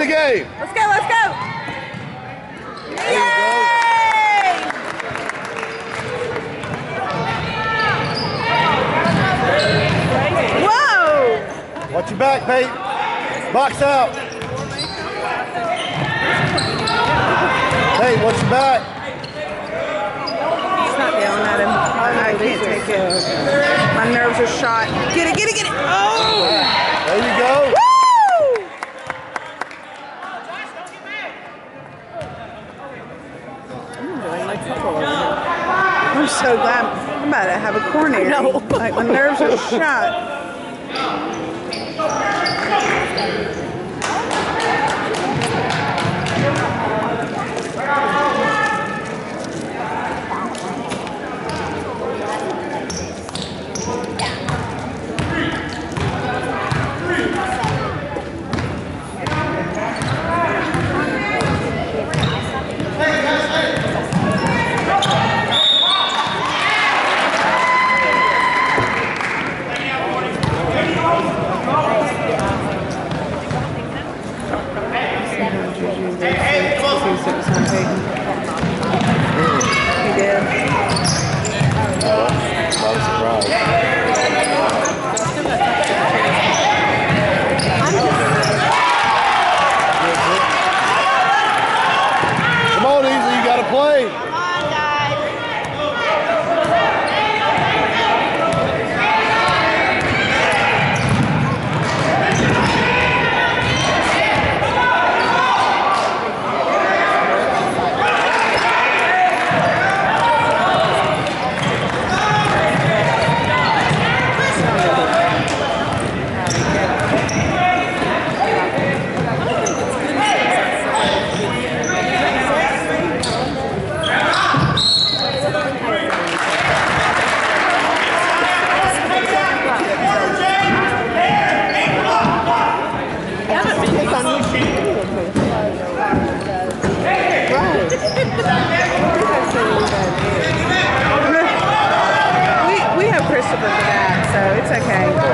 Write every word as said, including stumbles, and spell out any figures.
the game. Let's go, let's go. Yay! Whoa! Watch your back, Pete. Box out. Hey, watch your back. He's not yelling at him. I can't take it. My nerves are shot. Get it, get it, get it. Oh! There you go. Woo! I'm enjoying my football over here. I'm so glad. I'm about to have a coronary. No. Like, my nerves are shot. We, we have Christopher for that, so it's okay.